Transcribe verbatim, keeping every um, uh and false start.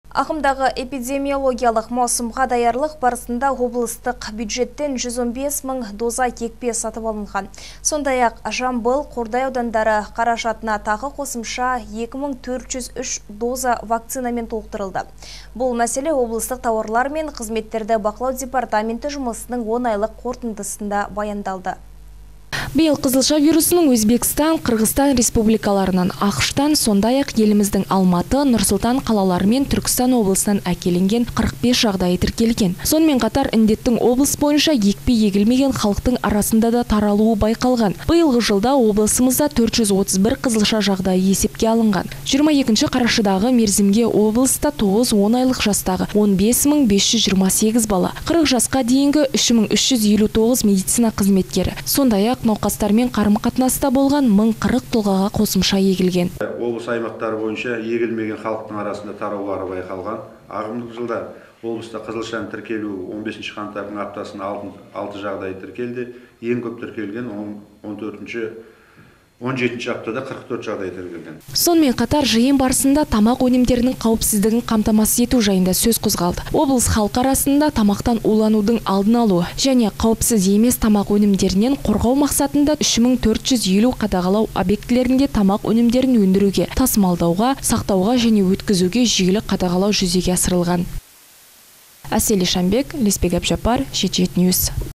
Ағымдағы эпидемиологиялық маусымға даярлық барысында облыстық бюджеттен жүз он бес мың доза екпе сатып алынған. Сондай-ақ Жамбыл, Қордай аудандары қаражатына тағы қосымша екі мың төрт жүз үш доза вакцинамен толықтырылды. Бұл мәселе облыстық тауарлар мен қызметтерді бақылау департаменті жұмысының он айлық қорытындысында баяндалды. Биыл қызылша вирусының Өзбекстан, Қырғызстан республикаларынан, ақштан, сондай-ақ еліміздің Алматы, Нұр-Сұлтан қалалары мен Түркістан облысынан әкелінген қырық бес жағдайы тіркелген. Сонымен қатар індеттің облыс бойынша екпе егілмеген халықтың арасында да таралуы байқалған. Биылғы жылда облысымызда төрт жүз отыз бір қызылша жағдайы есепке алынған. жиырма екінші қарашадағы мерзімге облыста тоғыз он айлық жастағы он бес мың бес жүз жиырма сегіз бала, қырық жасқа дейінгі үш мың үш жүз елу тоғыз медицина қызметкері, сондай-ақ науқастармен қарым-қатынаста болған мың қырық тұлғаға қосымша егілген. Облыс аймақтары бойынша егілмеген халықтың арасында тараулары байқалған. Ағымдық жылда облыста қызылшаның тіркелуі он бесінші қаңтардың аптасында алты жағдай тіркелді. Ең көп тіркелген он төртінші он жетінші аптада қырық төрт жағдай тіркелген. Сонымен қатар жиын барысында тамақ өнімдерінің қауіпсіздігін қамтамасыз ету жайында сөз қозғалды. Облыс халқы арасында тамақтан уланудың алдын алу және қауіпсіз емес тамақ өнімдерінен қорғау мақсатында үш мың төрт жүз елу қадағалау объектілерінде тамақ өнімдерін өндіруге, тасымалдауға, сақтауға және өткізуге жүйелі қадағалау жүзеге асырылған. Әсел Ишанбек, Леспек Әбжапар, Жеті Ньюс.